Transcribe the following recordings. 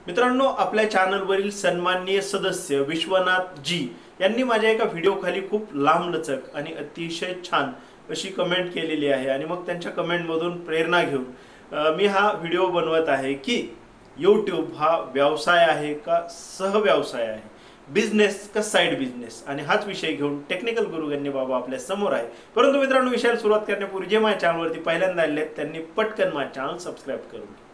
मित्रांनो, आपल्या चॅनलवरील सन्माननीय सदस्य विश्वनाथ जी यांनी माझ्या एका व्हिडिओ खाली खूप लांबलचक आणि अतिशय छान अशी कमेंट केलेली आहे आणि मग त्यांच्या कमेंटमधून प्रेरणा घेऊन मी हा व्हिडिओ बनवत आहे की यूट्यूब हा व्यवसाय आहे का सहव्यवसाय आहे, बिझनेस का साइड बिझनेस, आणि हाच विषय घेऊन टेक्निकल गुरु गण्य बाबा आपल्या समोर आहे। परंतु मित्रांनो, विषयाला सुरुवात करण्यापूर्वी जे माझ्या चॅनलवरती पहिल्यांदा आले आहेत त्यांनी पटकन माझ्या चॅनल सबस्क्राईब करून घ्या।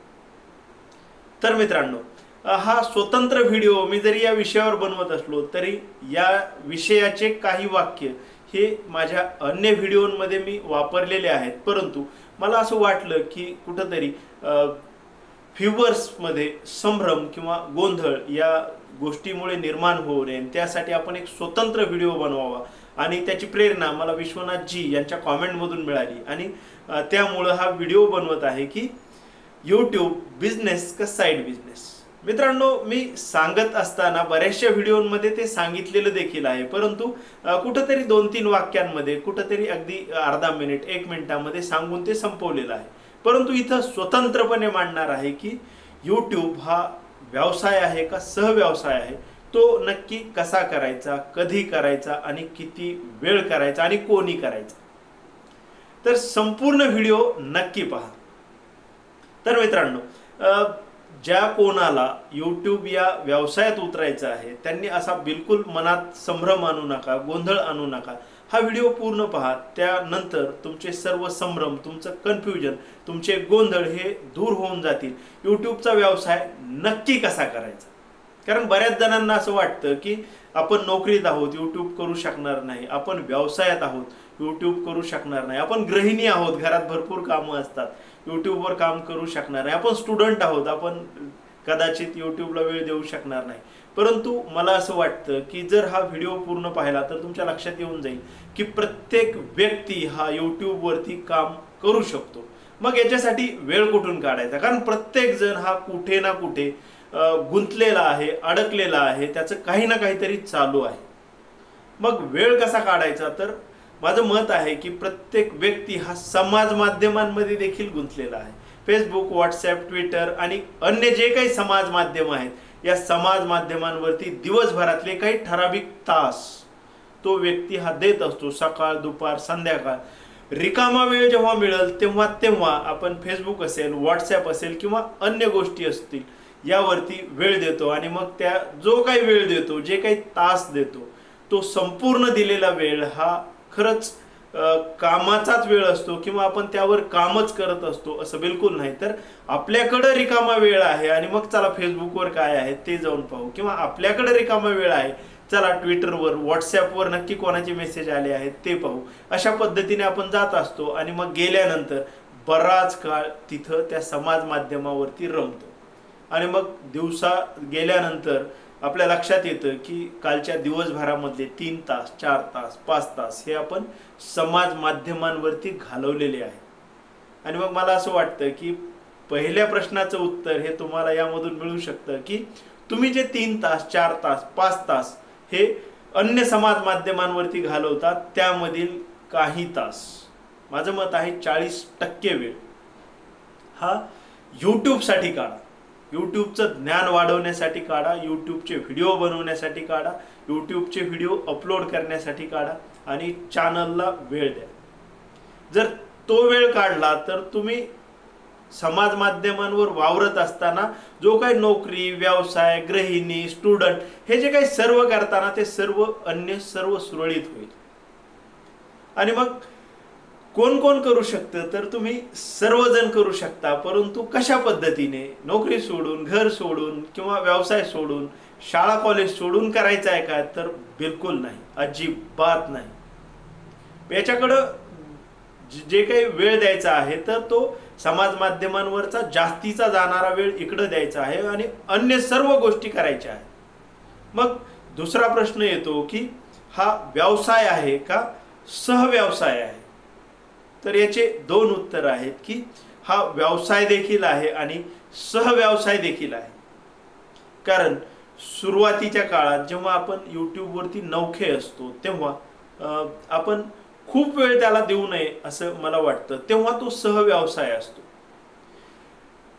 तर मित्रांनो, हा स्वतंत्र व्हिडिओ मी जरी या विषयावर बनवत असलो तरी या विषयाचे काही वाक्य हे माझ्या अन्य व्हिडिओमध्ये मी वापरलेले आहेत, परंतु मला असं वाटलं की कुठंतरी व्ह्यूअर्समध्ये संभ्रम किंवा गोंधळ या गोष्टीमुळे निर्माण होऊ नये, त्यासाठी आपण एक स्वतंत्र व्हिडिओ बनवावा आणि त्याची प्रेरणा मला विश्वनाथ जी यांच्या कॉमेंटमधून मिळाली आणि त्यामुळे हा व्हिडिओ बनवत आहे की यूट्यूब बिझनेस का साइड बिझनेस। मित्रांनो, मी सांगत असताना बऱ्याचशा व्हिडिओमध्ये ते सांगितलेलं देखील आहे, परंतु कुठंतरी 2-3 वाक्यांमध्ये, कुठंतरी अगदी अर्धा मिनिट 1 मिनिटामध्ये सांगून ते संपवलेलं आहे। परंतु इथं स्वतंत्रपणे मांडणार आहे की यूट्यूब हा व्यवसाय आहे का सहव्यवसाय आहे, तो नक्की कसा करायचा, कधी करायचा आणि किती वेळ करायचा आणि कोणी करायचा। तर संपूर्ण व्हिडिओ नक्की पहा। तर मित्रांनो, ज्या कोणाला यूट्यूब या व्यवसायात उतरायचं आहे त्यांनी असा बिलकुल मनात संभ्रम आणू नका, गोंधळ आणू नका। हा व्हिडिओ पूर्ण पहा, त्यानंतर तुमचे सर्व संभ्रम, तुमचं कन्फ्युजन, तुमचे गोंधळ हे दूर होऊन जातील। यूट्यूबचा व्यवसाय नक्की कसा करायचा, कारण बऱ्याच जणांना असं वाटतं की आपण नोकरीत आहोत, यूट्यूब करू शकणार नाही, आपण व्यवसायात आहोत, यूट्यूब करू शकणार नाही, आपण गृहिणी आहोत, घरात भरपूर कामं असतात, यूट्यूबवर काम करू शकणार नाही, आपण स्टुडंट आहोत, आपण कदाचित यूट्यूबला वेळ देऊ शकणार नाही। परंतु मला असं वाटतं की जर हा व्हिडिओ पूर्ण पाहिला तर तुमच्या लक्षात येऊन जाईल की प्रत्येक व्यक्ती हा यूट्यूबवरती काम करू शकतो। मग याच्यासाठी वेळ कुठून काढायचा, कारण प्रत्येक जण हा कुठे ना कुठे गुंतलेला आहे, अडकलेला आहे, त्याचं काही ना काहीतरी चालू आहे। मग वेळ कसा काढायचा, तर माझं मत आहे की प्रत्येक व्यक्ती हा समाज माध्यमांमध्ये देखील गुंतलेला आहे। फेसबुक, व्हॉट्सॲप, ट्विटर आणि अन्य जे काही समाज माध्यम आहेत, या समाज माध्यमांवरती दिवसभरातले काही ठराविक तास तो व्यक्ती हा देत असतो। सकाळ, दुपार, संध्याकाळ रिकामा वेळ जेव्हा मिळेल तेव्हा तेव्हा आपण फेसबुक असेल, व्हॉट्सॲप असेल किंवा अन्य गोष्टी असतील यावरती वेळ देतो आणि मग त्या जो काही वेळ देतो, जे काही तास देतो, तो संपूर्ण दिलेला वेळ हा खरंच कामाचाच वेळ असतो किंवा आपण त्यावर कामच करत असतो असं बिलकुल नाही। तर आपल्याकडे रिकामा वेळ आहे आणि मग चला फेसबुकवर काय आहे ते जाऊन पाहू, किंवा आपल्याकडे रिकामा वेळ आहे, चला ट्विटरवर, व्हॉट्सॲपवर नक्की कोणाचे मेसेज आले आहेत ते पाहू। अशा पद्धतीने आपण जात असतो आणि मग गेल्यानंतर बराच काळ तिथं त्या समाज माध्यमावरती रमतो आणि मग दिवसा गेल्यानंतर आपल्या लक्षात येतं की कालच्या दिवसभरामधले 3 तास, 4 तास, 5 तास हे आपण समाज माध्यमांवरती घालवलेले आहे। आणि मग मला असं वाटतं की पहिल्या प्रश्नाचं उत्तर हे तुम्हाला यामधून मिळू शकतं की तुम्ही जे 3 तास, 4 तास, 5 तास हे अन्य समाज माध्यमांवरती घालवतात, त्यामधील काही तास, माझं मत आहे 40% वेळ हा यूट्यूबसाठी काढा, यूट्यूबचं ज्ञान वाढवण्यासाठी काढा, यूट्यूबचे व्हिडिओ बनवण्यासाठी काढा, यूट्यूबचे व्हिडिओ अपलोड करण्यासाठी काढा आणि चॅनलला वेळ द्या। जर तो वेळ काढला तर तुम्ही समाज माध्यमांवर वावरत असताना जो काही नोकरी, व्यवसाय, गृहिणी, स्टुडंट हे जे काही सर्व करताना ते सर्व अन्य सर्व सुरळीत होईल। आणि मग कोण कोण करू शकतं, तर तुम्ही सर्वजण करू शकता, परंतु कशा पद्धतीने, नोकरी सोडून, घर सोडून किंवा व्यवसाय सोडून, शाळा कॉलेज सोडून करायचं आहे का, तर बिलकुल नाही, अजिबात नाही। याच्याकडं जे काही वेळ द्यायचा आहे तर तो समाज माध्यमांवरचा जास्तीचा जाणारा वेळ इकडं द्यायचा आहे आणि अन्य सर्व गोष्टी करायच्या आहेत। मग दुसरा प्रश्न येतो की हा व्यवसाय आहे का सहव्यवसाय आहे, तर याचे 2 उत्तर आहेत की हा व्यवसाय देखील आहे आणि सहव्यवसाय देखील आहे। कारण सुरुवातीच्या काळात जेव्हा आपण यूट्यूबवरती नवखे असतो तेव्हा आपण खूप वेळ त्याला देऊ नये असं मला वाटतं, तेव्हा तो सहव्यवसाय असतो।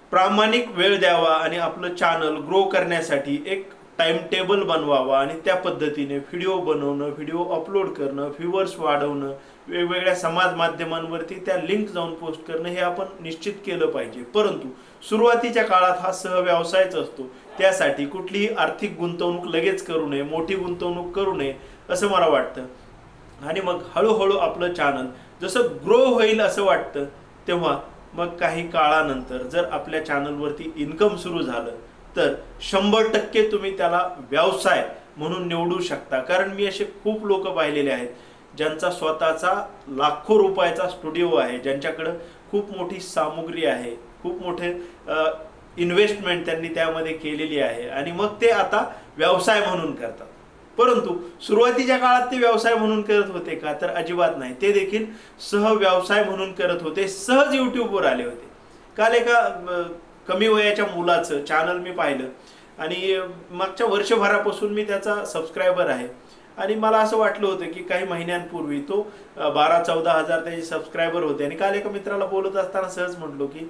प्रामाणिक वेळ द्यावा आणि आपलं चॅनल ग्रो करण्यासाठी एक टाइम टेबल बनवावा आणि त्या पद्धतीने व्हिडिओ बनवणं, व्हिडिओ अपलोड करणं, व्ह्यूअर्स वाढवणं, वेगवेगळ्या समाज माध्यमांवरती त्या लिंक जाऊन पोस्ट करणं हे आपण निश्चित केलं पाहिजे. परंतु सुरुवातीच्या काळात हा सहव्यवसायच असतो. त्यासाठी कुठलीही आर्थिक गुंतवणूक लगेच करू नये, मोठी गुंतवणूक करू नये असं मला वाटतं. आणि मग हळूहळू आपलं चॅनल जसं ग्रो होईल असं वाटतं, तेव्हा मग काही काळानंतर जर आपल्या चॅनलवरती इन्कम सुरू झालं तर 100% तुम्ही त्याला व्यवसाय म्हणून निवडू शकता. कारण मी असे खूप लोक पाहिलेले आहेत ज्यांचा स्वतःचा लाखो रुपयाचा स्टुडिओ आहे, ज्यांच्याकडं खूप मोठी सामुग्री आहे, खूप मोठे इन्व्हेस्टमेंट त्यांनी त्यामध्ये केलेली आहे आणि मग ते आता व्यवसाय म्हणून करतात. परंतु सुरुवातीच्या काळात ते व्यवसाय म्हणून करत होते का? तर अजिबात नाही. ते देखील सहव्यवसाय म्हणून करत होते. सहज यूट्यूबवर आले होते. काल एका कमी वयाच्या मुलाचं चॅनल मी पाहिलं आणि मागच्या वर्षभरापासून मी त्याचा सबस्क्रायबर आहे आणि मला असं वाटलं होतं की काही महिन्यांपूर्वी तो 12-14 हजार त्याचे सबस्क्रायबर होते. आणि काल एका मित्राला बोलत असताना सहज म्हटलो की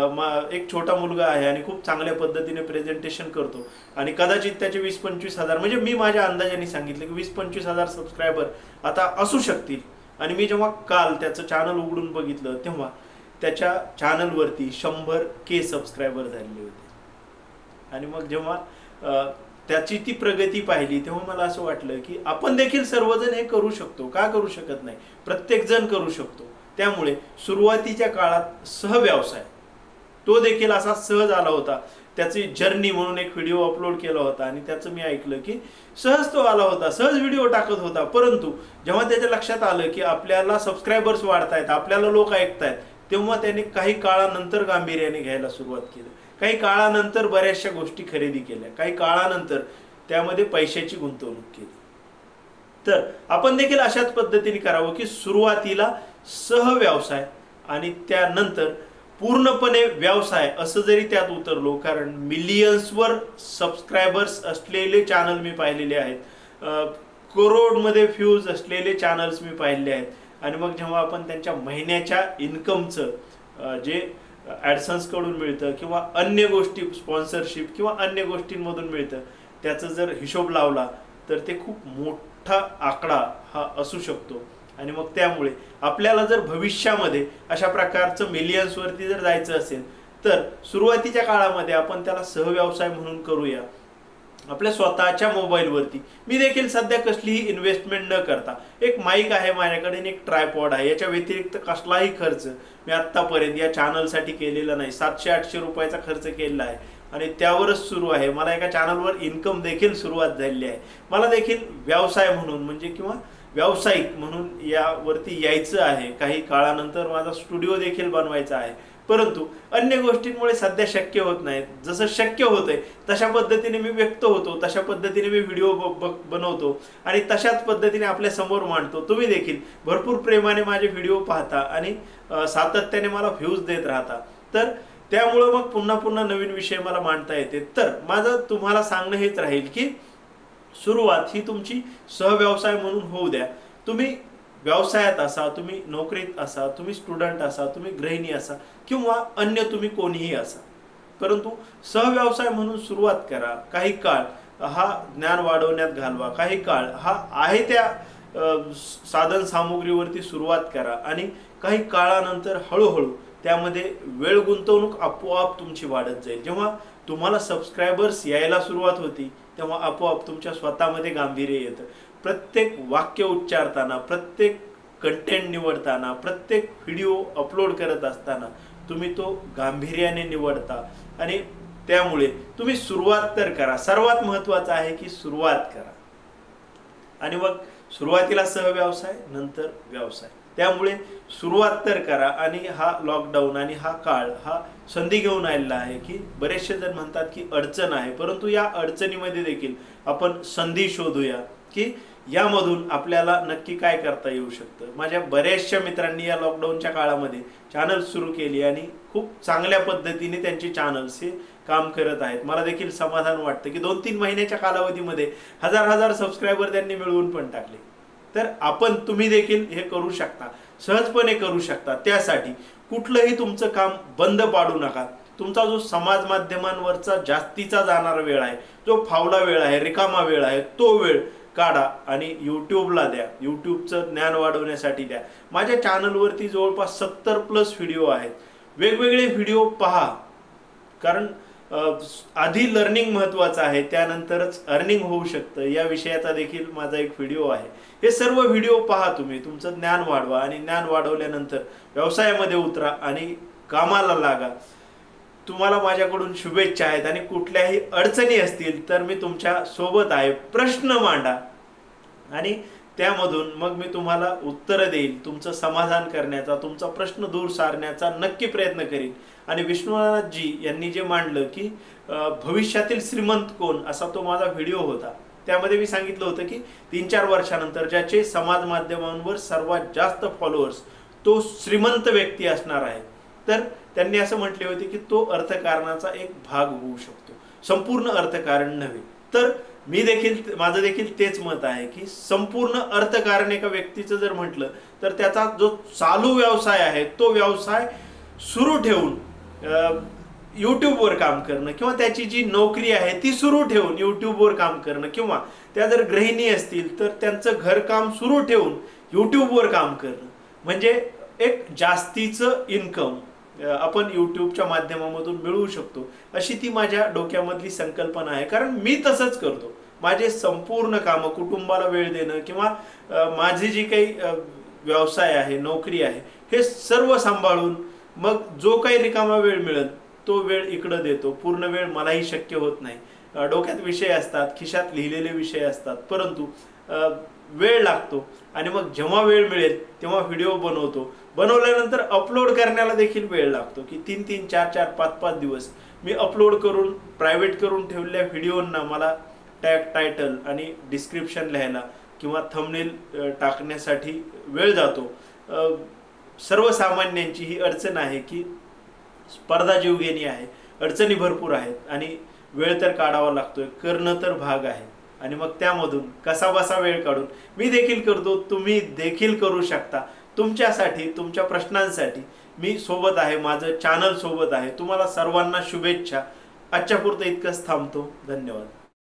एक छोटा मुलगा आहे आणि खूप चांगल्या पद्धतीने प्रेझेंटेशन करतो आणि कदाचित त्याचे 20-25 हजार, म्हणजे मी माझ्या अंदाजाने सांगितलं की 20-25 हजार सबस्क्रायबर आता असू शकतील. आणि मी जेव्हा काल त्याचं चॅनल उघडून बघितलं तेव्हा त्याच्या चॅनलवरती 100K सबस्क्रायबर झालेले होते. आणि मग जेव्हा त्याची ती प्रगती पाहिली तेव्हा मला असं वाटलं की आपण देखील सर्वजण हे करू शकतो. का करू शकत नाही? प्रत्येक जण करू शकतो. त्यामुळे सुरुवातीच्या काळात सहव्यवसाय तो देखील असा सहज आला होता. त्याची जर्नी म्हणून एक व्हिडिओ अपलोड केला होता आणि त्याचं मी ऐकलं की सहज तो आला होता, सहज व्हिडिओ टाकत होता. परंतु जेव्हा त्याच्या लक्षात आलं की आपल्याला सबस्क्रायबर्स वाढतायत, आपल्याला लोक ऐकतायत, तेव्हा त्याने काही काळानंतर गांभीर्याने घ्यायला सुरुवात केली. काही काळानंतर बऱ्याचशा गोष्टी खरेदी केल्या, काही काळानंतर त्यामध्ये पैशाची गुंतवणूक केली. तर आपण देखील अशाच पद्धतीने करावं की सुरुवातीला सहव्यवसाय आणि त्यानंतर पूर्णपणे व्यवसाय असं जरी त्यात उतरलो. कारण मिलियन्सवर सबस्क्रायबर्स असलेले चॅनल मी पाहिलेले आहेत, करोडमध्ये व्ह्यूज असलेले चॅनल्स मी पाहिले आहेत. आणि मग जेव्हा आपण त्यांच्या महिन्याच्या इन्कमचं जे ॲडसन्स कडून मिळतं किंवा अन्य गोष्टी स्पॉन्सरशिप किंवा अन्य गोष्टींमधून मिळतं त्याचा जर हिशोब लावला तर ते खूप मोठा आकडा हा असू शकतो. आणि मग त्यामुळे आपल्याला जर भविष्यामध्ये अशा प्रकारचं मिलियन्सवरती जर जायचं असेल तर सुरुवातीच्या काळामध्ये आपण त्याला सहव्यवसाय म्हणून करूया. आपल्या स्वतःच्या मोबाईलवरती मी देखील सध्या कसलीही इन्व्हेस्टमेंट न करता एक माईक आहे माझ्याकडे, एक ट्रायपॉड आहे, याच्या व्यतिरिक्त कसलाही खर्च मी आत्तापर्यंत या चॅनलसाठी केलेला नाही. 700-800 रुपयाचा खर्च केलेला आहे आणि त्यावरच सुरू आहे. मला एका चॅनलवर इन्कम देखील सुरुवात झालेली आहे. मला देखील व्यवसाय म्हणून म्हणजे किंवा व्यावसायिक म्हणून यावरती यायचं आहे. काही काळानंतर माझा स्टुडिओ देखील बनवायचा आहे. परंतु अन्य गोष्टींमुळे सध्या शक्य होत नाही. जसं शक्य होतंय तशा पद्धतीने मी व्यक्त होतो, तशा पद्धतीने मी व्हिडिओ बनवतो आणि तशाच पद्धतीने आपल्या समोर मांडतो. तुम्ही देखील भरपूर प्रेमाने माझे व्हिडिओ पाहता आणि सातत्याने मला व्ह्यूज देत राहता. तर त्यामुळं मग पुन्हा पुन्हा नवीन विषय मला मांडता येते. तर माझं तुम्हाला सांगणं हेच राहील की सुरुवात ही तुमची सहव्यवसाय म्हणून होऊ द्या. तुम्ही व्यवसायात असा, तुम्ही नोकरीत असा, तुम्ही स्टुडंट असा, तुम्ही गृहिणी असा किंवा अन्य तुम्ही कोणीही असा, परंतु सहव्यवसाय म्हणून सुरुवात करा. काही काळ हा ज्ञान वाढवण्यात घालवा, काही काळ हा आहे त्या साधन सामुग्रीवरती सुरुवात करा आणि काही काळानंतर हळूहळू त्यामध्ये वेळ गुंतवणूक आपोआप तुमची वाढत जाईल. जेव्हा तुम्हाला सबस्क्रायबर्स यायला सुरुवात होती तेव्हा आपोआप तुमच्या स्वतःमध्ये गांभीर्य येतं. प्रत्येक वाक्य उच्चारताना, प्रत्येक कंटेंट निवडताना, प्रत्येक व्हिडिओ अपलोड करत असताना तुम्ही तो गांभीर्याने निवडता आणि त्यामुळे तुम्ही सुरुवात तर करा. सर्वात महत्त्वाचं आहे की सुरुवात करा आणि मग सुरुवातीला सहव्यवसाय, नंतर व्यवसाय. त्यामुळे सुरुवात तर करा. आणि हा लॉकडाऊन आणि हा काळ हा संधी घेऊन आलेला आहे की बरेचसे जण म्हणतात की अडचण आहे, परंतु या अडचणीमध्ये देखील आपण संधी शोधूया की यामधून आपल्याला नक्की काय करता येऊ शकतं. माझ्या बऱ्याचशा मित्रांनी या लॉकडाऊनच्या काळामध्ये चॅनल सुरू केली आणि खूप चांगल्या पद्धतीने त्यांचे चॅनल्स हे काम करत आहेत. मला देखील समाधान वाटतं की 2-3 महिन्याच्या कालावधीमध्ये हजार सबस्क्रायबर त्यांनी मिळवून पण टाकले. तर तुम्ही देखील हे करू शकता, सहजपणे करू शकता. त्यासाठी कुठलंही तुमचं काम बंद पाडू नका. तुमचा जो समाज माध्यमांवरचा जास्तीचा जाणारा वेळ आहे, जो फावला वेळ आहे, रिकामा वेळ आहे, तो वेळ काढा आणि यूट्यूबला द्या. यूट्यूबचं ज्ञान वाढवण्यासाठी द्या. माझ्या चॅनलवरती जवळपास 70+ व्हिडिओ आहेत. वेगवेगळे व्हिडिओ पहा, कारण आधी लर्निंग महत्त्वाचं आहे, त्यानंतरच अर्निंग होऊ शकतं या विषयाचा देखील माझा एक व्हिडिओ आहे. हे सर्व व्हिडिओ पहा, तुम्ही तुमचं ज्ञान वाढवा आणि ज्ञान वाढवल्यानंतर व्यवसायामध्ये उतरा आणि कामाला लागा. तुम्हाला माझ्याकडून शुभेच्छा आहेत आणि कुठल्याही अडचणी असतील तर मी तुमच्या सोबत आहे. प्रश्न मांडा आणि त्यामधून मग मी तुम्हाला उत्तरं देईल. तुमचं समाधान करण्याचा, तुमचा प्रश्न दूर सारण्याचा नक्की प्रयत्न करीन. आणि विश्वनाथजी यांनी जे मांडलं की भविष्यातील श्रीमंत कोण, असा तो माझा व्हिडिओ होता. त्यामध्ये मी सांगितलं होतं की 3-4 वर्षानंतर ज्याचे समाज माध्यमांवर सर्वात जास्त फॉलोअर्स तो श्रीमंत व्यक्ती असणार आहे. तर त्यांनी असं म्हटले होते की तो अर्थकारणाचा एक भाग होऊ शकतो, संपूर्ण अर्थकारण नव्हे. तर माझं देखील तेच मत आहे की संपूर्ण अर्थकारण एका व्यक्तीचं जर म्हटलं तर त्याचा जो चालू व्यवसाय आहे तो व्यवसाय सुरू ठेवून यूट्यूबवर काम करणं, किंवा त्याची जी नोकरी आहे ती सुरू ठेवून यूट्यूबवर काम करणं, किंवा त्या जर गृहिणी असतील तर त्यांचं घरकाम सुरू ठेवून यूट्यूबवर काम करणं, म्हणजे एक जास्तीचं इन्कम आपण यूट्यूबच्या माध्यमामधून मिळवू शकतो, अशी ती माझ्या डोक्यामधली संकल्पना आहे. कारण मी तसंच करतो. माझे संपूर्ण कामं, कुटुंबाला वेळ देणं किंवा माझी जी काही व्यवसाय आहे, नोकरी आहे, हे सर्व सांभाळून मग जो काही रिकामा वेळ मिळेल तो वेळ इकडं देतो. पूर्ण वेळ मलाही शक्य होत नाही. डोक्यात विषय असतात, खिशात लिहिलेले विषय असतात, परंतु वेळ लागतो. आणि मग जेव्हा वेळ मिळेल तेव्हा व्हिडिओ बनवतो. बनवल्यानंतर अपलोड करण्याला देखील वेळ लागतो की 3-3, 4-4, 5-5 दिवस मी अपलोड करून प्रायव्हेट करून ठेवलेल्या व्हिडिओंना मला टॅग, टायटल आणि डिस्क्रिप्शन लिहायला किंवा थंबनेल टाकण्यासाठी वेळ जातो. सर्वसामान्यांची ही अडचण आहे की स्पर्धा जीवघेणी आहे, अडचणी भरपूर आहेत आणि वेळ तर काढावा लागतोय, करणं तर भाग आहे. आणि मग त्यामधून कसाबसा वेळ काढून मी देखील करतो, तुम्ही देखील करू शकता. तुमच्यासाठी, तुमच्या प्रश्नांसाठी मी सोबत आहे, माझं चॅनल सोबत आहे. तुम्हाला सर्वांना शुभेच्छा. आजच्या पुरतं इतकंच थांबतो. धन्यवाद.